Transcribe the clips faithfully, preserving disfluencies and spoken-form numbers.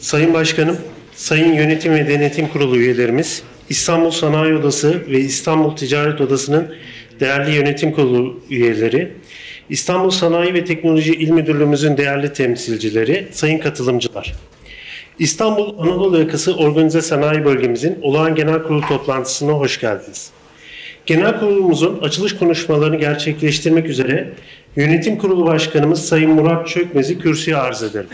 Sayın Başkanım, Sayın Yönetim ve Denetim Kurulu üyelerimiz, İstanbul Sanayi Odası ve İstanbul Ticaret Odası'nın değerli yönetim kurulu üyeleri, İstanbul Sanayi ve Teknoloji İl Müdürlüğümüzün değerli temsilcileri, sayın katılımcılar. İstanbul Anadolu Yakası Organize Sanayi Bölgemizin olağan genel kurulu toplantısına hoş geldiniz. Genel kurulumuzun açılış konuşmalarını gerçekleştirmek üzere Yönetim Kurulu Başkanımız Sayın Murat Çökmez'i kürsüye arz ederim.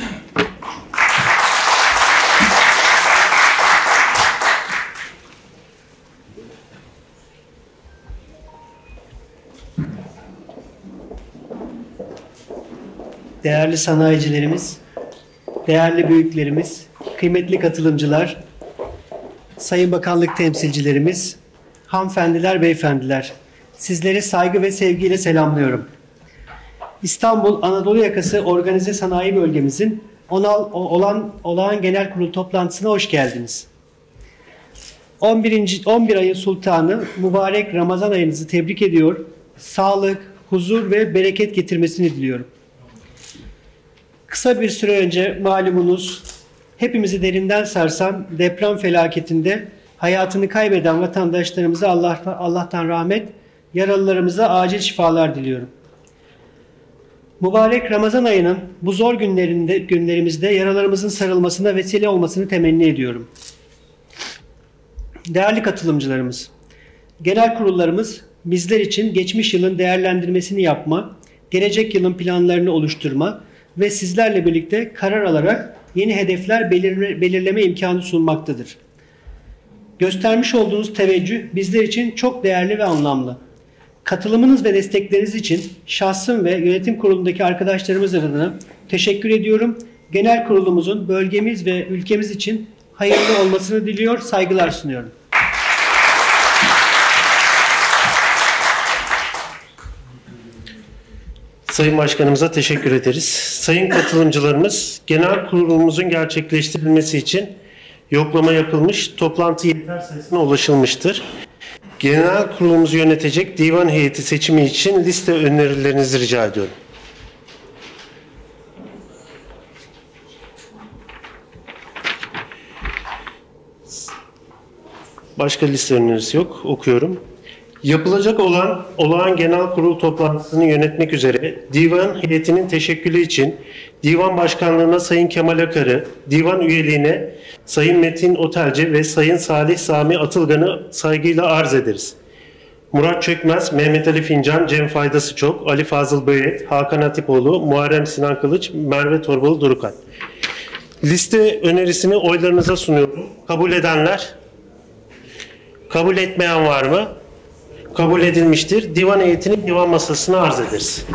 Değerli sanayicilerimiz, değerli büyüklerimiz, kıymetli katılımcılar, sayın bakanlık temsilcilerimiz, hanımefendiler, beyefendiler, sizleri saygı ve sevgiyle selamlıyorum. İstanbul Anadolu Yakası Organize Sanayi Bölgemizin olan olağan genel kurulu toplantısına hoş geldiniz. on birinci on bir ayın sultanı mübarek Ramazan ayınızı tebrik ediyor. Sağlık, huzur ve bereket getirmesini diliyorum. Kısa bir süre önce malumunuz hepimizi derinden sarsan deprem felaketinde hayatını kaybeden vatandaşlarımıza Allah, Allah'tan rahmet, yaralılarımıza acil şifalar diliyorum. Mübarek Ramazan ayının bu zor günlerinde, günlerimizde yaralarımızın sarılmasına vesile olmasını temenni ediyorum. Değerli katılımcılarımız, genel kurullarımız bizler için geçmiş yılın değerlendirmesini yapma, gelecek yılın planlarını oluşturma ve sizlerle birlikte karar alarak yeni hedefler belir belirleme imkanı sunmaktadır. Göstermiş olduğunuz teveccüh bizler için çok değerli ve anlamlı. Katılımınız ve destekleriniz için şahsım ve yönetim kurulundaki arkadaşlarımız adına teşekkür ediyorum. Genel kurulumuzun bölgemiz ve ülkemiz için hayırlı olmasını diliyor, saygılar sunuyorum. Sayın Başkanımıza teşekkür ederiz. Sayın katılımcılarımız, genel kurulumuzun gerçekleştirilmesi için yoklama yapılmış, toplantı yeter sayısına ulaşılmıştır. Genel kurulumuzu yönetecek divan heyeti seçimi için liste önerilerinizi rica ediyorum. Başka liste önerisi yok. Okuyorum. Yapılacak olan olağan genel kurul toplantısını yönetmek üzere divan heyetinin teşekkülü için divan başkanlığına Sayın Kemal Akar'ı, divan üyeliğine Sayın Metin Otelci ve Sayın Salih Sami Atılgan'ı saygıyla arz ederiz. Murat Çökmez, Mehmet Ali Fincan, Cem Faydası Çok, Ali Fazıl Böyet, Hakan Hatipoğlu, Muharrem Sinan Kılıç, Merve Torbalı Durukan. Liste önerisini oylarınıza sunuyorum. Kabul edenler? Kabul etmeyen var mı? Kabul edilmiştir. Divan heyetini divan masasına arz ederiz.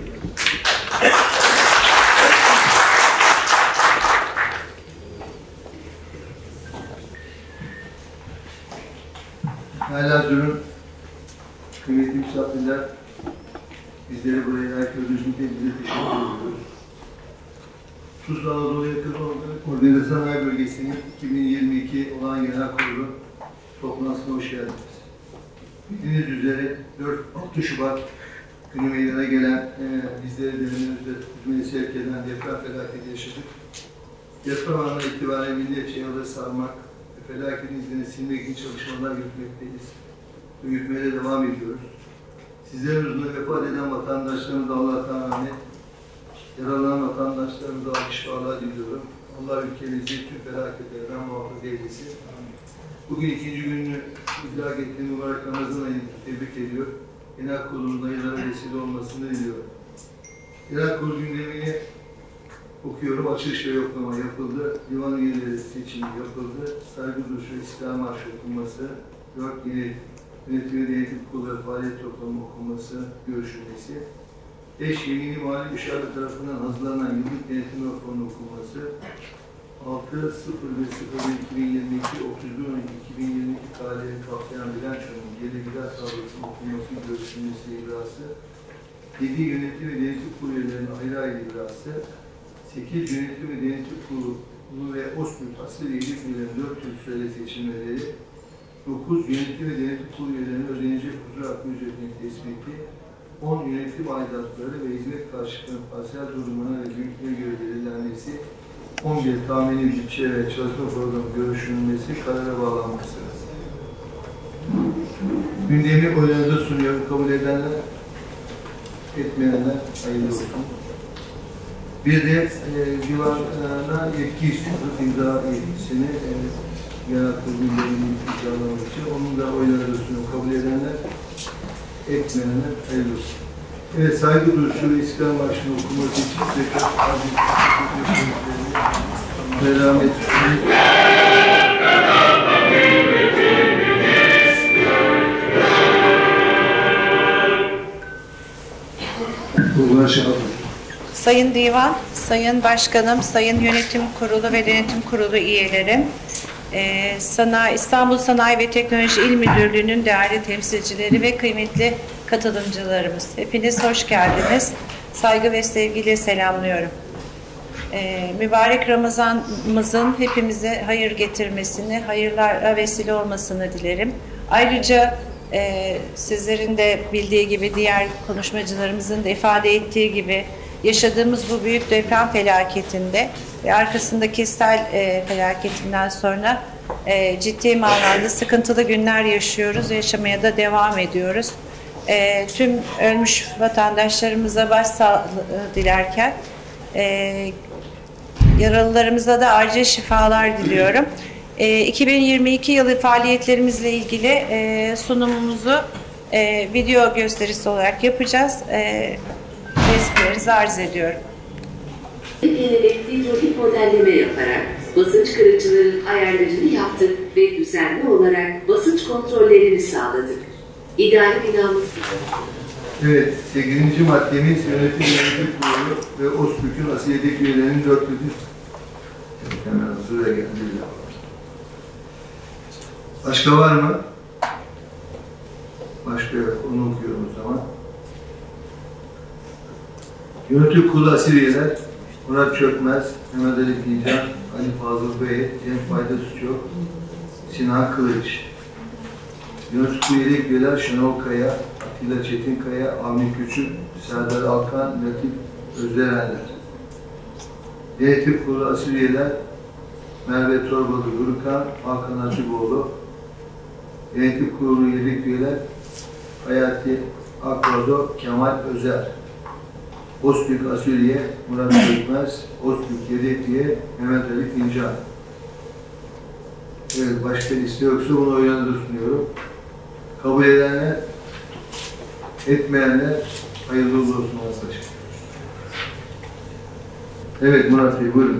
Elhamdülillah, kıymetli misafirler, bizleri buraya layık gördüğünüz için bize teşekkür ediyoruz. Tuzla Anadolu Yakası Organize Sanayi Bölgesi'nin iki bin yirmi iki olağan genel kurulu toplantısına hoş geldiniz. Bildiğiniz üzere dört altı Şubat günü meydana gelen e, bizleri derinimizde üzmeye sevk eden deprem felaketi yaşadık. Deprem anına itibaren milliyetçe yolları sarmak ve felaketin izlerini silmek için çalışmalar yürütmekteyiz. Ve yürütmeye de devam ediyoruz. Sizlerin huzurunda vefat eden vatandaşlarımıza Allah'tan rahmet, yaralanan vatandaşlarımıza alkış şifalar diliyorum. Allah ülkemizi tüm felaketlerden muhafaza eylesin. Bugün ikinci gününü idrak ettiğim mübarek Ramazan ayını tebrik ediyor. Genel kurulun hayırlara vesile olmasını diliyorum. Genel kurul gündemini okuyorum. Açılış ve yoklama yapıldı. Divan üyeleri seçimi yapıldı. Saygı duruşu, İstiklal Marşı okunması, dört yeni yönetim ve denetim kurulları faaliyet toplamı okunması, görüşülmesi, beş yemini mali müşavir tarafından hazırlanan yıllık denetim raporunun okunması, altı sıfır bir sıfır bir iki bin yirmi iki otuz bir on iki iki bin yirmi iki tarihini kapsayan bilançonun gelir gider tablosunun okunması, görüşülmesi icrası, yedi yönetim ve denetim kurulu üyelerinin ayrı ayrı icrası, sekiz yönetim ve denetim kurulu ve OSMÜ asil üyelik üyelerinin dört yıl süreli seçilmeleri, dokuz yönetim ve denetim kurulu üyelerinin ödenecek huzur hakkı ücretinin tespiti, on yönetim aidatları ve hizmet karşılığının parsel durumuna ve büyüklüğe göre belirlenmesi, on bir tahmini bütçe ve çalışma programı görüşülmesi karara bağlanması. Gündemi oylarınıza sunuyorum. Kabul edenler, etmeyenler hayırlı olsun. Bir de e, divana yetki istiyoruz. İmza yetkisini e, genel kurul gündemini imzalamak için. Onun da oylarınıza sunuyorum. Kabul edenler, etmeyenler hayırlı olsun. Evet, saygı duruşu ve İstiklal Marşı'nı okuması için tekrar aziz teşekkür merhamet Sayın Divan, Sayın Başkanım, Sayın Yönetim Kurulu ve Denetim Kurulu üyelerim, Ee, Sanayi, İstanbul Sanayi ve Teknoloji İl Müdürlüğü'nün değerli temsilcileri ve kıymetli katılımcılarımız. Hepiniz hoş geldiniz. Saygı ve sevgiyle selamlıyorum. Ee, mübarek Ramazanımızın hepimize hayır getirmesini, hayırlara vesile olmasını dilerim. Ayrıca e, sizlerin de bildiği gibi, diğer konuşmacılarımızın da ifade ettiği gibi, yaşadığımız bu büyük deprem felaketinde ve arkasındaki sel e, felaketinden sonra e, ciddi manada sıkıntılı günler yaşıyoruz, yaşamaya da devam ediyoruz. E, tüm ölmüş vatandaşlarımıza başsağlığı dilerken e, yaralılarımıza da acil şifalar diliyorum. E, iki bin yirmi iki yılı faaliyetlerimizle ilgili e, sunumumuzu e, video gösterisi olarak yapacağız. E, Tespitlerinizi arz ediyorum. Hidrolik modelleme yaparak basınç kırıcıların ayarlarını yaptık ve düzenli olarak basınç kontrollerini sağladık. İdari binamız. Evet, sekizinci maddemiz Yönetim Yönetim Kurulu ve OSTÜK'ün asiliyedeki üyelerinin dört yüz hemen süre geldi. Başka var mı? Başka yok. Onu okuyorum o zaman. Yönetim Kurulu asil üyeler Murat Çökmez, Mehmet Ali Fincan, Ali Fazıl Bey, Cem Fayda Suçok, Sinan Kılıç. Yönetim Kurulu üyeler Şenol Kaya, Atilla Çetinkaya, Avni Küçük, Serdar Alkan, Latif Özderenler. Yönetim Kurulu asil üyeler Merve Torbalı Gürkan, Hakan Hatipoğlu. Yönetim Kurulu üyeler Hayati Akvado, Kemal Özer. OSTÜK Asülye, Murat Çökmez, OSTÜK Yedekliye, Mehmet Ali Fincan. Evet, başka liste yoksa bunu oylarınıza sunuyorum. Kabul edenler, etmeyenler hayırlı olsun arkadaşlar. Evet Murat Bey, buyurun.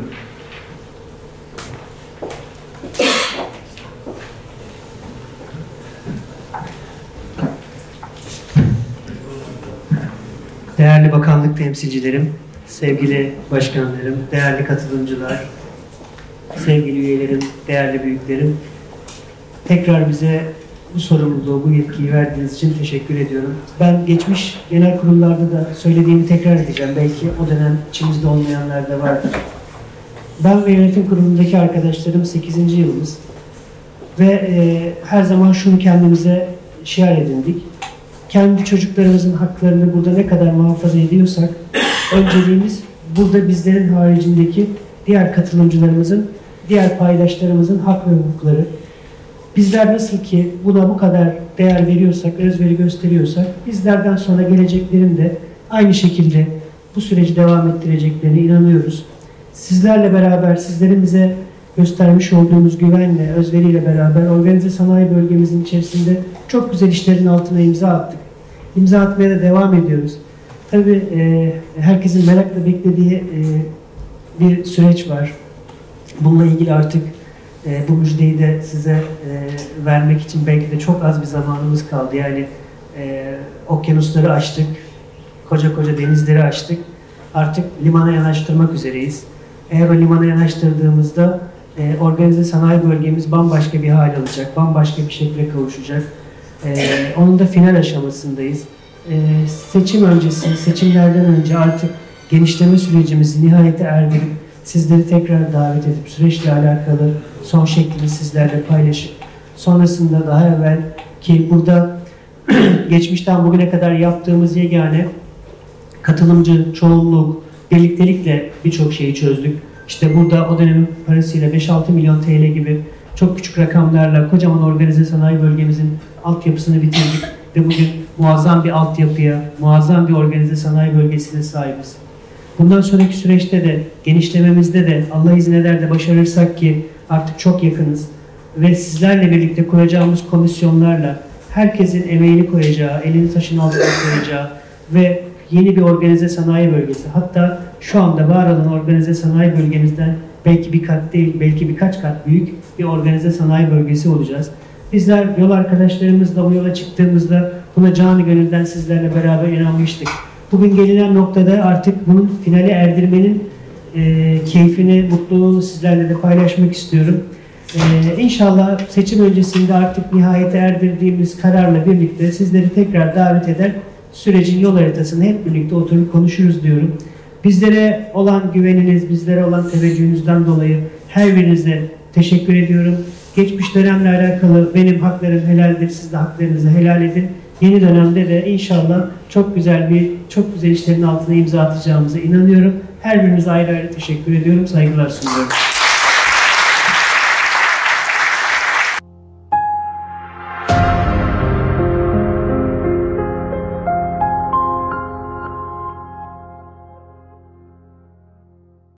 Değerli bakanlık temsilcilerim, sevgili başkanlarım, değerli katılımcılar, sevgili üyelerim, değerli büyüklerim, tekrar bize bu sorumluluğu, bu yetkiyi verdiğiniz için teşekkür ediyorum. Ben geçmiş genel kurullarda da söylediğimi tekrar edeceğim. Belki o dönem içimizde olmayanlar da vardır. Ben ve yönetim kurulundaki arkadaşlarım sekizinci yılımız ve e, her zaman şunu kendimize şiar edindik. Kendi çocuklarımızın haklarını burada ne kadar muhafaza ediyorsak, önceliğimiz burada bizlerin haricindeki diğer katılımcılarımızın, diğer paydaşlarımızın hak ve hukukları. Bizler nasıl ki buna bu kadar değer veriyorsak, özveri gösteriyorsak, bizlerden sonra geleceklerin de aynı şekilde bu süreci devam ettireceklerine inanıyoruz. Sizlerle beraber, sizlerin bize göstermiş olduğumuz güvenle, özveriyle beraber organize sanayi bölgemizin içerisinde çok güzel işlerin altına imza attık. İmza atmaya da devam ediyoruz. Tabii e, herkesin merakla beklediği e, bir süreç var. Bununla ilgili artık e, bu müjdeyi de size e, vermek için belki de çok az bir zamanımız kaldı. Yani e, okyanusları açtık, koca koca denizleri açtık. Artık limana yanaştırmak üzereyiz. Eğer o limana yanaştırdığımızda e, organize sanayi bölgemiz bambaşka bir hal alacak, bambaşka bir şekle kavuşacak. E, onun da final aşamasındayız. E, seçim öncesi, seçimlerden önce artık genişleme sürecimizi nihayete erdirip sizleri tekrar davet edip süreçle alakalı son şeklini sizlerle paylaşıp sonrasında daha evvel ki burada geçmişten bugüne kadar yaptığımız yegane katılımcı, çoğunluk, birliktelikle birçok şeyi çözdük. İşte burada o dönemin parasıyla beş altı milyon T L gibi çok küçük rakamlarla kocaman organize sanayi bölgemizin altyapısını bitirdik ve bugün muazzam bir altyapıya, muazzam bir organize sanayi bölgesine sahibiz. Bundan sonraki süreçte de, genişlememizde de Allah izin eder de başarırsak ki artık çok yakınız ve sizlerle birlikte kuracağımız komisyonlarla herkesin emeğini koyacağı, elini taşın altına koyacağı ve yeni bir organize sanayi bölgesi, hatta şu anda var olan organize sanayi bölgemizden belki bir kat değil, belki birkaç kat büyük bir organize sanayi bölgesi olacağız. Bizler yol arkadaşlarımızla bu yola çıktığımızda buna canı gönülden sizlerle beraber inanmıştık. Bugün gelinen noktada artık bunun finale erdirmenin e, keyfini, mutluluğunu sizlerle de paylaşmak istiyorum. E, İnşallah seçim öncesinde artık nihayete erdirdiğimiz kararla birlikte sizleri tekrar davet eder, sürecin yol haritasını hep birlikte oturup konuşuruz diyorum. Bizlere olan güveniniz, bizlere olan teveccühünüzden dolayı her birinize teşekkür ediyorum. Geçmiş dönemle alakalı benim haklarım helaldir, siz de haklarınızı helal edin. Yeni dönemde de inşallah çok güzel bir, çok güzel işlerin altına imza atacağımıza inanıyorum. Her birinize ayrı ayrı teşekkür ediyorum, saygılar sunuyorum.